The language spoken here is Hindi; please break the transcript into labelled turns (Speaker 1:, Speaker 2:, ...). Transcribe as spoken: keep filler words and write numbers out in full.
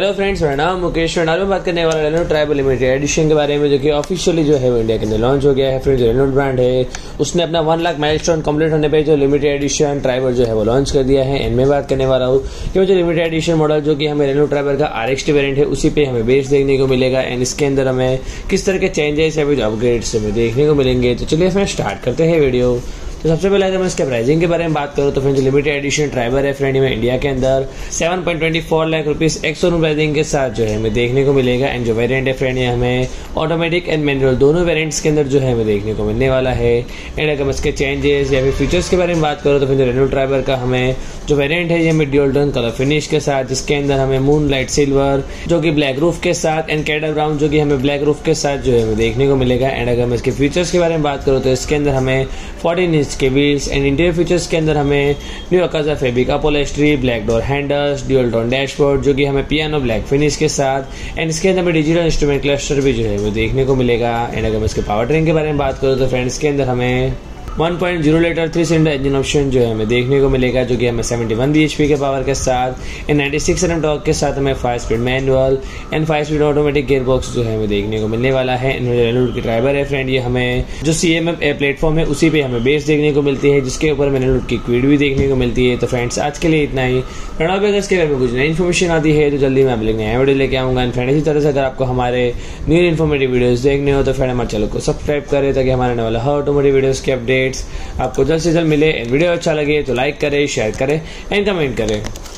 Speaker 1: हेलो फ्रेंड्स, मेरा नाम मुकेश और आज मैं बात करने वाला रेनो ट्राइबल लिमिटेड एडिशन के बारे में, जो कि ऑफिशियली जो है वो इंडिया के अंदर लॉन्च हो गया है। फ्रेंड्स, रेनो ब्रांड है, उसने अपना वन लाख माइलस्टोन कंप्लीट होने पे जो लिमिटेड एडिशन ट्राइबर जो है वो लॉन्च कर दिया है। एंड मैं बात करने वाला हूँ कि जो लिमिटेड एडिशन मॉडल जो कि हमें रेनो ट्राइबर का आर एक्स टी वेरिएंट है, उसी पे हमें बेस देखने को मिलेगा। एंड इसके अंदर हमें किस तरह के चेंजेस या फिर अपग्रेड्स हमें देखने को मिलेंगे। तो चलिए फ्रेंड्स स्टार्ट करते हैं वीडियो। तो सबसे पहले अगर मैं इसके प्राइसिंग के बारे में बात करूँ तो फ्रेंड्स लिमिटेड एडिशन ट्राइबर है फ्रेंड में इंडिया के अंदर seven point two four lakh rupees एक शोरूम प्राइसिंग के साथ जो है हमें देखने को मिलेगा। एंड जो वेरिएंट है फ्रेंड ये हमें ऑटोमेटिक एंड मैनुअल दोनों वेरिएंट्स के अंदर जो है हमें देखने को मिलने वाला है। एंड अगर मैं इसके चेंजेस या फिर फीचर्स के बारे में बात करूँ तो फिर रेनो ट्राइबर का हमें जो वेरिएंट है ये हमें ड्यूल टोन कलर फिनिश के साथ, जिसके अंदर हमें मून लाइट सिल्वर जो कि ब्लैक रूफ के साथ एंड कैडर ब्राउन जो कि हमें ब्लैक रूफ के साथ जो है हमें देखने को मिलेगा। एंड अगर मैं इसके फीचर्स के बारे में बात करूँ तो इसके अंदर हमें फोर्टीन इंच के व्हील्स एंड इंटीरियर फीचर्स के अंदर हमें न्यू अकाजा fabric upholstery, black door handles, dual tone dashboard जो कि हमें पियानो ब्लैक फिनिश के साथ, एंड इसके अंदर हमें डिजिटल इंस्ट्रूमेंट क्लस्टर भी जो है वो देखने को मिलेगा। एंड अगर मैं इसके पावर ट्रेन के बारे में बात करूँ तो फ्रेंड्स के अंदर हमें one point zero litre three cylinder engine option जो है हमें देखने को मिलेगा, जो कि हमें सेवेंटी वन बीएचपी के पावर के साथ and ninety six NM torque के साथ हमें five speed manual and five speed automatic gear box जो है हमें देखने को मिलने वाला है। रेनो की ड्राइवर है फ्रेंड, ये हमें जो सीएमएफ प्लेटफॉर्म है उसी पे हमें बेस देखने को मिलती है, जिसके ऊपर हमें रेनो की क्विड भी देखने को मिलती है। तो फ्रेंड्स आज के लिए इतना ही। फ्रेंड अगर इसके बारे में कुछ नई इन्फॉर्मेशन आती है तो जल्दी मैं आप लोग नया वीडियो लेके आऊंगा। एंड फ्रेंड इसी तरह से अगर आपको हमारे न्यू इन्फॉर्मेटिव वीडियोस देखने हो तो फ्रेंड हमारे चैनल को सब्सक्राइब करें, ताकि हमारे आने वाला हर ऑटोमोटिव वीडियोस के अपडेट्स आपको जल्द से जल्द मिले। वीडियो अच्छा लगे तो लाइक करें, शेयर करें एंड कमेंट करें।